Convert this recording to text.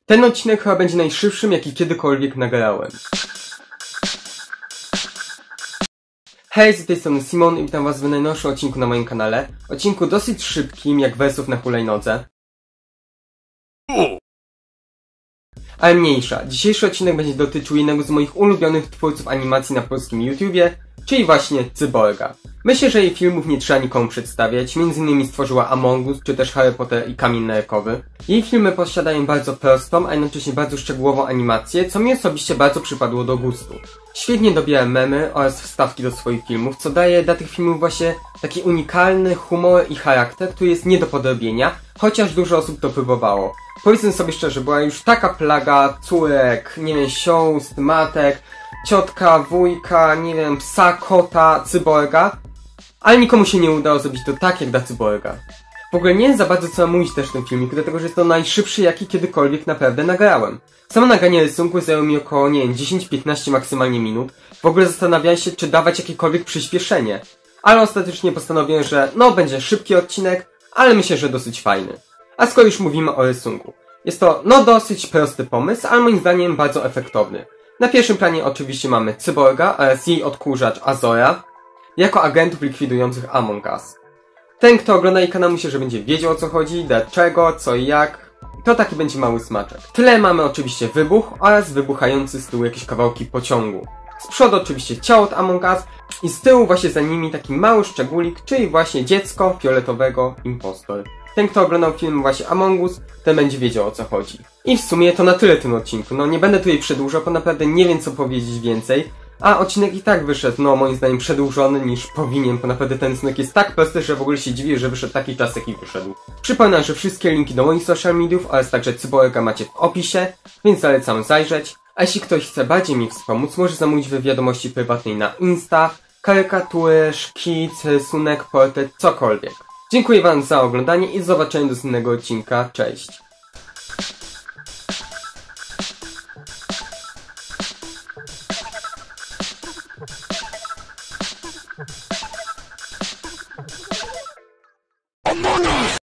Ten odcinek chyba będzie najszybszym, jaki kiedykolwiek nagrałem. Hej, z tej strony Simon i witam was w najnowszym odcinku na moim kanale. Odcinku dosyć szybkim, jak wersów na hulajnodze. Ale mniejsza. Dzisiejszy odcinek będzie dotyczył jednego z moich ulubionych twórców animacji na polskim YouTubie, czyli właśnie Cyborga. Myślę, że jej filmów nie trzeba nikomu przedstawiać, m.in. stworzyła Among Us, czy też Harry Potter i Kamień nerkowy. Jej filmy posiadają bardzo prostą, a jednocześnie bardzo szczegółową animację, co mi osobiście bardzo przypadło do gustu. Świetnie dobiera memy oraz wstawki do swoich filmów, co daje dla tych filmów właśnie taki unikalny humor i charakter, który jest nie do podrobienia, chociaż dużo osób to próbowało. Powiedzmy sobie szczerze, była już taka plaga córek, nie wiem, sióstr, matek, ciotka, wujka, nie wiem, psa, kota, Cyborga, ale nikomu się nie udało zrobić to tak jak dla Cyborga. W ogóle nie wiem za bardzo co mam mówić też w tym filmiku, dlatego że jest to najszybszy jaki kiedykolwiek naprawdę nagrałem. Samo nagranie rysunku zajęło mi około, nie wiem, 10-15 maksymalnie minut. W ogóle zastanawiałem się, czy dawać jakiekolwiek przyspieszenie. Ale ostatecznie postanowiłem, że no będzie szybki odcinek, ale myślę, że dosyć fajny. A skoro już mówimy o rysunku. Jest to no dosyć prosty pomysł, ale moim zdaniem bardzo efektowny. Na pierwszym planie oczywiście mamy Cyborga oraz jej odkurzacz Azora jako agentów likwidujących Among Us. Ten, kto ogląda jej kanał, myślę, że będzie wiedział o co chodzi, dlaczego, co i jak. To taki będzie mały smaczek. W tle mamy oczywiście wybuch oraz wybuchający z tyłu jakieś kawałki pociągu. Z przodu oczywiście ciało od Among Us i z tyłu właśnie za nimi taki mały szczególik, czyli właśnie dziecko fioletowego impostor. Ten, kto oglądał film właśnie Among Us, ten będzie wiedział o co chodzi. I w sumie to na tyle w tym odcinku. No nie będę tutaj przedłużał, bo naprawdę nie wiem co powiedzieć więcej. A odcinek i tak wyszedł, no moim zdaniem przedłużony niż powinien, bo naprawdę ten rysunek jest tak prosty, że w ogóle się dziwię, że wyszedł taki czas jaki wyszedł. Przypominam, że wszystkie linki do moich social mediów oraz także Cyborga macie w opisie, więc zalecam zajrzeć. A jeśli ktoś chce bardziej mi wspomóc, może zamówić w wiadomości prywatnej na Insta, karykatury, szkic, rysunek, portret, cokolwiek. Dziękuję wam za oglądanie i do zobaczenia do następnego odcinka, cześć!